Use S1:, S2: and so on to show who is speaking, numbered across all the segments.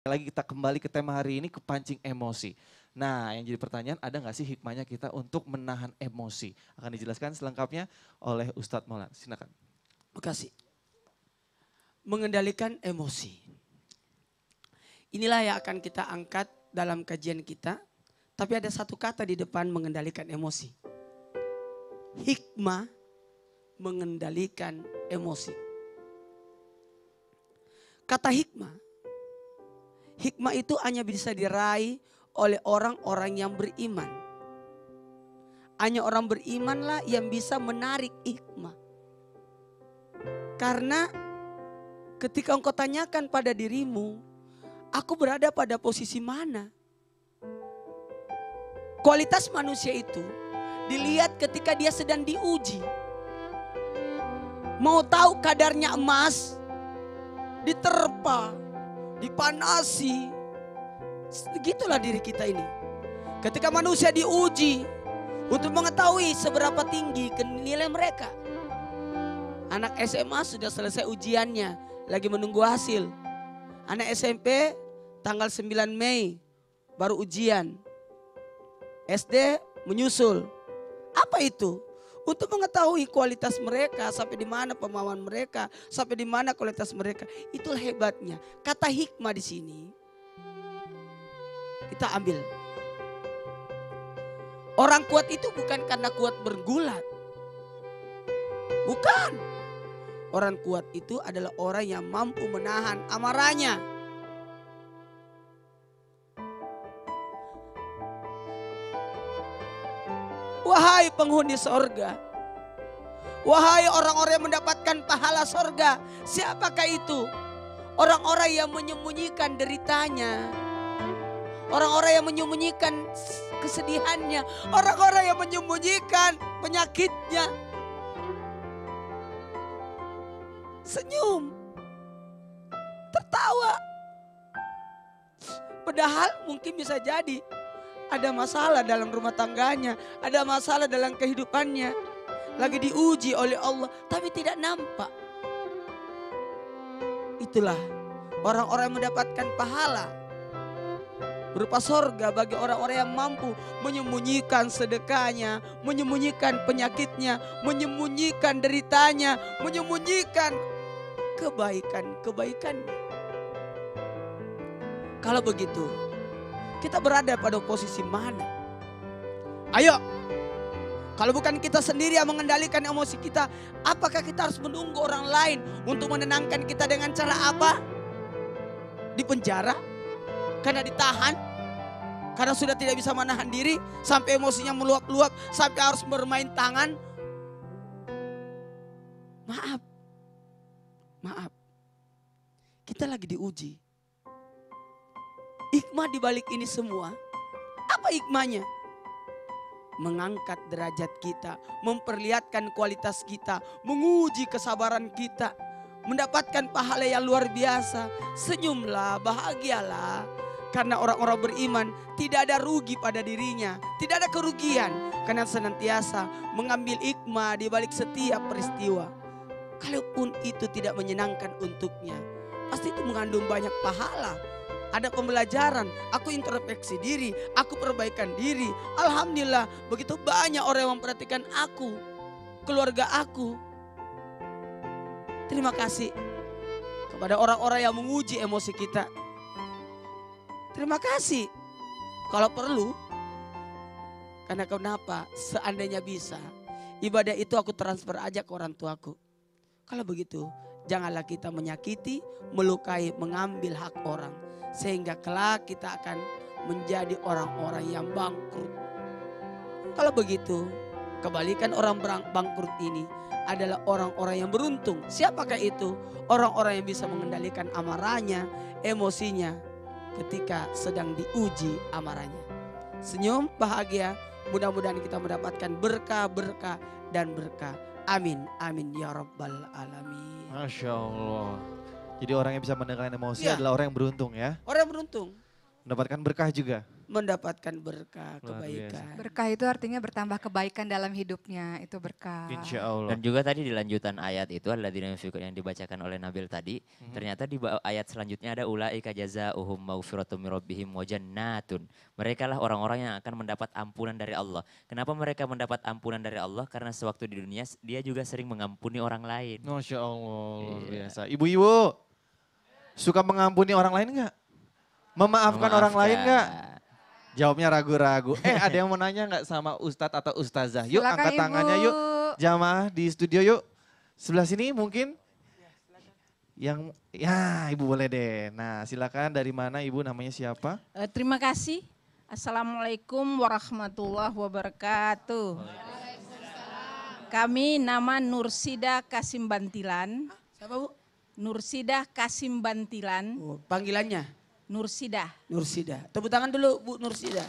S1: Lagi kita kembali ke tema hari ini, kepancing emosi. Nah, yang jadi pertanyaan, ada nggak sih hikmahnya kita untuk menahan emosi? Akan dijelaskan selengkapnya oleh Ustadz Maulan. Silakan.
S2: Makasih. Mengendalikan emosi. Inilah yang akan kita angkat dalam kajian kita. Tapi ada satu kata di depan mengendalikan emosi. Hikmah mengendalikan emosi. Kata hikmah. Hikmah itu hanya bisa diraih oleh orang-orang yang beriman. Hanya orang berimanlah yang bisa menarik hikmah. Karena ketika engkau tanyakan pada dirimu, aku berada pada posisi mana? Kualitas manusia itu dilihat ketika dia sedang diuji. Mau tahu kadarnya emas? Diterpa, dipanasi. Begitulah diri kita ini. Ketika manusia diuji untuk mengetahui seberapa tinggi nilai mereka. Anak SMA sudah selesai ujiannya, lagi menunggu hasil. Anak SMP tanggal 9 Mei baru ujian. SD menyusul. Apa itu? Untuk mengetahui kualitas mereka, sampai di mana pemahaman mereka, sampai di mana kualitas mereka. Itulah hebatnya. Kata hikmah di sini kita ambil. Orang kuat itu bukan karena kuat bergulat. Bukan. Orang kuat itu adalah orang yang mampu menahan amarahnya. Wahai penghuni sorga. Wahai orang-orang yang mendapatkan pahala sorga. Siapakah itu? Orang-orang yang menyembunyikan deritanya. Orang-orang yang menyembunyikan kesedihannya. Orang-orang yang menyembunyikan penyakitnya. Senyum. Tertawa. Padahal mungkin bisa jadi ada masalah dalam rumah tangganya. Ada masalah dalam kehidupannya. Lagi diuji oleh Allah. Tapi tidak nampak. Itulah orang-orang yang mendapatkan pahala. Berupa sorga bagi orang-orang yang mampu menyembunyikan sedekahnya. Menyembunyikan penyakitnya. Menyembunyikan deritanya. Menyembunyikan kebaikan-kebaikannya. Kalau begitu, kita berada pada posisi mana? Ayo, kalau bukan kita sendiri yang mengendalikan emosi kita, apakah kita harus menunggu orang lain untuk menenangkan kita dengan cara apa? Di penjara? Karena ditahan? Karena sudah tidak bisa menahan diri, sampai emosinya meluap-luap, sampai harus bermain tangan? Maaf, kita lagi diuji. Hikmah di balik ini semua, apa hikmahnya? Mengangkat derajat kita, memperlihatkan kualitas kita, menguji kesabaran kita, mendapatkan pahala yang luar biasa. Senyumlah, bahagialah. Karena orang-orang beriman tidak ada rugi pada dirinya, tidak ada kerugian. Karena senantiasa mengambil hikmah di balik setiap peristiwa. Kalaupun itu tidak menyenangkan untuknya, pasti itu mengandung banyak pahala. Ada pembelajaran, aku introspeksi diri, aku perbaikan diri. Alhamdulillah begitu banyak orang yang memperhatikan aku, keluarga aku. Terima kasih kepada orang-orang yang menguji emosi kita. Terima kasih. Kalau perlu, karena kenapa? Seandainya bisa, ibadah itu aku transfer aja ke orang tuaku. Kalau begitu, janganlah kita menyakiti, melukai, mengambil hak orang. Sehingga kelak kita akan menjadi orang-orang yang bangkrut. Kalau begitu, kebalikan orang bangkrut ini adalah orang-orang yang beruntung. Siapakah itu? Orang-orang yang bisa mengendalikan amarahnya, emosinya ketika sedang diuji amarahnya. Senyum, bahagia, mudah-mudahan kita mendapatkan berkah-berkah dan berkah. Amin, amin ya rabbal alamin.
S1: Masya Allah. Jadi orang yang bisa mengendalikan emosi adalah orang yang beruntung ya.
S2: Orang yang beruntung.
S1: Mendapatkan berkah juga.
S2: mendapatkan berkah,
S1: Luar
S2: kebaikan.
S3: Berkah itu artinya bertambah kebaikan dalam hidupnya, itu berkah.
S1: Insya Allah.
S4: Dan juga tadi di lanjutan ayat itu adalah yang dibacakan oleh Nabil tadi. Ternyata di ayat selanjutnya ada ulaika jazaohum maghfiratum min rabbihim wa jannatun. Mereka lah orang-orang yang akan mendapat ampunan dari Allah. Kenapa mereka mendapat ampunan dari Allah? Karena sewaktu di dunia dia juga sering mengampuni orang lain.
S1: Masya Allah, luar
S4: Iya.
S1: biasa. Ibu-ibu, suka mengampuni orang lain nggak? Memaafkan orang lain nggak? Jawabnya ragu-ragu. Ada yang mau nanya nggak sama Ustadz atau Ustazah? Yuk
S3: Silakan,
S1: angkat
S3: Ibu.
S1: tangannya yuk. Jamaah di studio yuk. Sebelah sini mungkin. Yang, ya Ibu boleh deh. Nah silakan dari mana Ibu, namanya siapa?
S5: Terima kasih. Assalamualaikum warahmatullahi wabarakatuh. Kami nama Nursida Kasim Bantilan.
S2: Siapa Bu?
S5: Nursida Kasim Bantilan.
S2: Oh, panggilannya
S5: Nursida.
S2: Nursida. Tepuk tangan dulu Bu Nursida.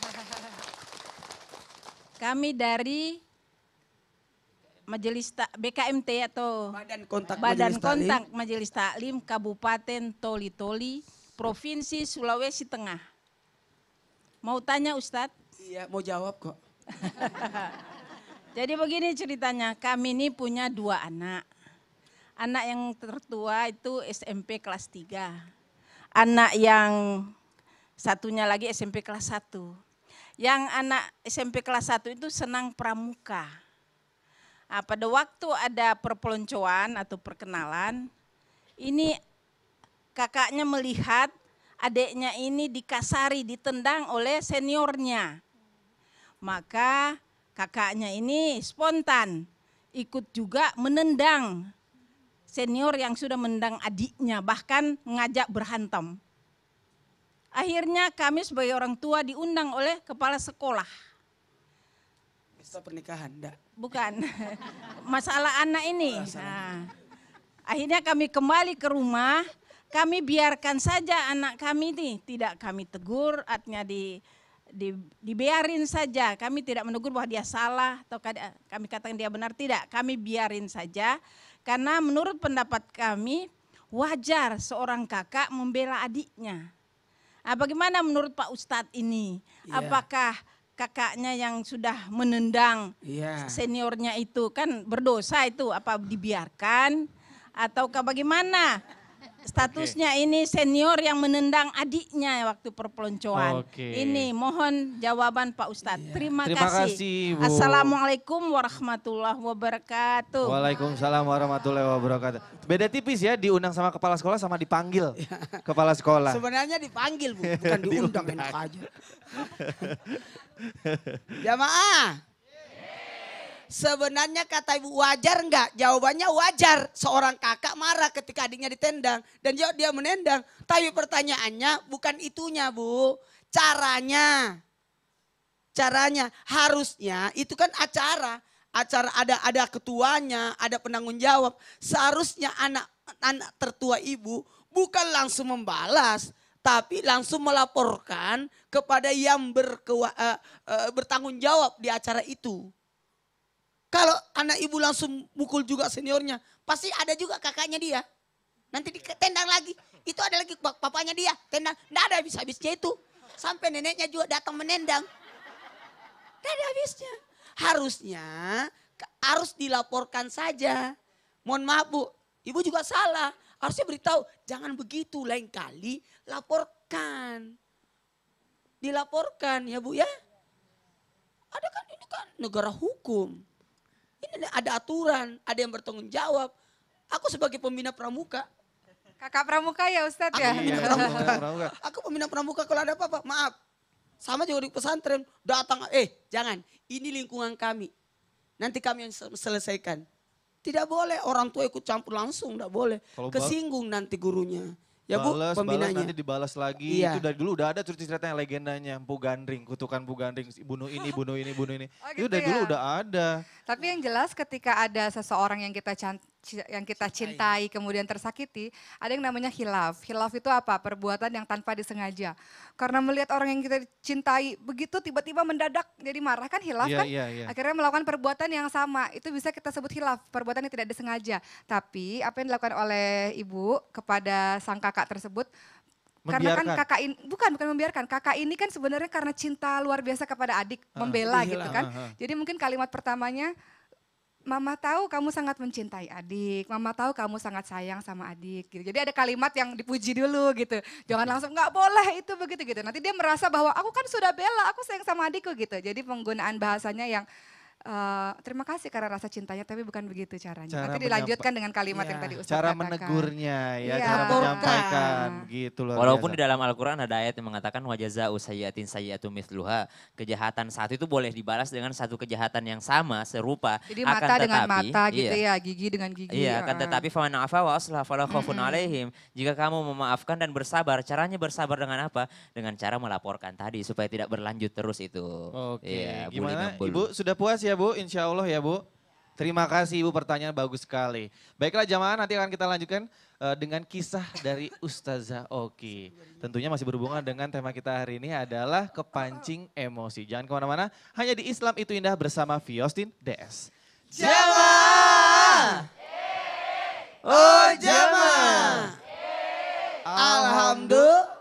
S5: Kami dari Majelis BKMT atau
S2: Badan Kontak
S5: Badan
S2: Majelis Taklim.
S5: Kontak Majelis Taklim Kabupaten Toli-Toli, Provinsi Sulawesi Tengah. Mau tanya Ustadz?
S2: Iya, mau jawab kok.
S5: Jadi begini ceritanya, kami ini punya 2 anak. Anak yang tertua itu SMP kelas 3. Anak yang satunya lagi SMP kelas 1. Yang anak SMP kelas 1 itu senang pramuka. Nah, pada waktu ada perpeloncoan atau perkenalan, ini kakaknya melihat adiknya ini dikasari, ditendang oleh seniornya. Maka kakaknya ini spontan ikut juga menendang senior yang sudah menendang adiknya, bahkan mengajak berhantam. Akhirnya kami sebagai orang tua diundang oleh kepala sekolah.
S2: Pesta pernikahan, enggak?
S5: Bukan, masalah anak ini. Nah, akhirnya kami kembali ke rumah, kami biarkan saja anak kami ini, tidak kami tegur, artinya dibiarin saja. Kami tidak menegur bahwa dia salah atau kami katakan dia benar, tidak. Kami biarin saja karena menurut pendapat kami wajar seorang kakak membela adiknya. Nah, bagaimana menurut Pak Ustadz ini?
S2: Iya.
S5: Apakah kakaknya yang sudah menendang
S2: Iya.
S5: seniornya itu kan berdosa itu, apa dibiarkan ataukah bagaimana? Statusnya ini senior yang menendang adiknya waktu perpeloncoan.
S1: Oke.
S5: Ini mohon jawaban Pak Ustadz. Terima
S1: Terima
S5: kasih.
S1: kasih, Bu.
S5: Assalamualaikum warahmatullahi wabarakatuh.
S1: Waalaikumsalam warahmatullahi wabarakatuh. Beda tipis ya, diundang sama kepala sekolah sama dipanggil kepala sekolah.
S2: Sebenarnya dipanggil Bu, bukan diundang, enak aja. Jamaah. Sebenarnya kata Ibu wajar enggak? Jawabannya wajar. Seorang kakak marah ketika adiknya ditendang dan dia menendang. Tapi pertanyaannya bukan itunya Bu. Caranya. Caranya harusnya itu kan acara. Acara ada ketuanya, ada penanggung jawab. Seharusnya anak tertua ibu bukan langsung membalas. Tapi langsung melaporkan kepada yang bertanggung jawab di acara itu. Kalau anak ibu langsung mukul juga seniornya, pasti ada juga kakaknya dia. Nanti ditendang lagi, itu ada lagi papanya dia, tendang. Nggak ada habis-habisnya itu. Sampai neneknya juga datang menendang. Nggak ada habisnya. Harusnya harus dilaporkan saja. Mohon maaf Bu, ibu juga salah. Harusnya beritahu, jangan begitu, lain kali laporkan. Dilaporkan ya Bu ya. Ada kan ini kan negara hukum. Ini ada aturan, ada yang bertanggung jawab. Aku sebagai pembina pramuka.
S3: Kakak pramuka ya Ustadz ya?
S2: Aku pembina
S1: Iya,
S2: pramuka.
S1: pramuka.
S2: Aku pembina pramuka kalau ada apa-apa, maaf. Sama juga di pesantren, datang, jangan, ini lingkungan kami. Nanti kami yang selesaikan. Tidak boleh orang tua ikut campur langsung, tidak boleh.
S1: Kalau
S2: Kesinggung nanti gurunya. Ya Bu,
S1: balas,
S2: pembinanya.
S1: nanti dibalas lagi.
S2: Iya.
S1: Itu dari dulu udah ada ceritanya legendanya. Empu Gandring, kutukan Empu Gandring. Bunuh ini, bunuh ini, bunuh ini.
S3: Oh,
S1: Itu
S3: gitu
S1: dari dulu
S3: ya?
S1: udah ada.
S3: Tapi yang jelas ketika ada seseorang yang kita cintai kemudian tersakiti, ada yang namanya khilaf. Khilaf itu apa? Perbuatan yang tanpa disengaja. Karena melihat orang yang kita cintai begitu tiba-tiba mendadak jadi marah kan khilaf
S1: Iya,
S3: kan?
S1: iya, iya.
S3: Akhirnya melakukan perbuatan yang sama. Itu bisa kita sebut khilaf, perbuatan yang tidak disengaja. Tapi apa yang dilakukan oleh ibu kepada sang kakak tersebut Karena kan
S1: Membiarkan.
S3: kakak ini, bukan membiarkan, kakak ini kan sebenarnya karena cinta luar biasa kepada adik, membela gitu kan. Jadi mungkin kalimat pertamanya, Mama tahu kamu sangat mencintai adik, Mama tahu kamu sangat sayang sama adik gitu. Jadi ada kalimat yang dipuji dulu gitu. Jangan langsung nggak boleh itu begitu gitu. Nanti dia merasa bahwa aku kan sudah bela, aku sayang sama adikku gitu. Jadi penggunaan bahasanya yang terima kasih karena rasa cintanya, tapi bukan begitu caranya.
S1: Cara
S3: Nanti dilanjutkan dengan kalimat yang tadi Ustaz
S1: Cara
S3: katakan.
S1: menegurnya ya,
S3: Iya.
S1: cara
S2: Laporkan.
S1: menyampaikan gitu loh.
S4: Walaupun di dalam Al-Quran ada ayat yang mengatakan wajaza'u sayyi'atin sayyi'atu mithluha. Kejahatan satu itu boleh dibalas dengan satu kejahatan yang sama, serupa.
S3: Jadi
S4: Akan
S3: mata dengan
S4: tetapi,
S3: mata gitu
S4: iya.
S3: ya, gigi dengan gigi.
S4: Iya, akan tetapi faman afa wa aslah fala khaufun alaihim. Jika kamu memaafkan dan bersabar, caranya bersabar dengan apa? Dengan cara melaporkan tadi supaya tidak berlanjut terus itu.
S1: Oke,
S4: Iya,
S1: gimana
S4: bully-membul.
S1: Ibu sudah puas ya Bu? Insya Allah ya Bu. Terima kasih Ibu, pertanyaan bagus sekali. Baiklah jamaah, nanti akan kita lanjutkan dengan kisah dari Ustazah Oki. Tentunya masih berhubungan dengan tema kita hari ini adalah kepancing emosi. Jangan kemana-mana, hanya di Islam Itu Indah bersama Fiostin DS.
S2: Jamaah. Oh jamaah. Alhamdulillah.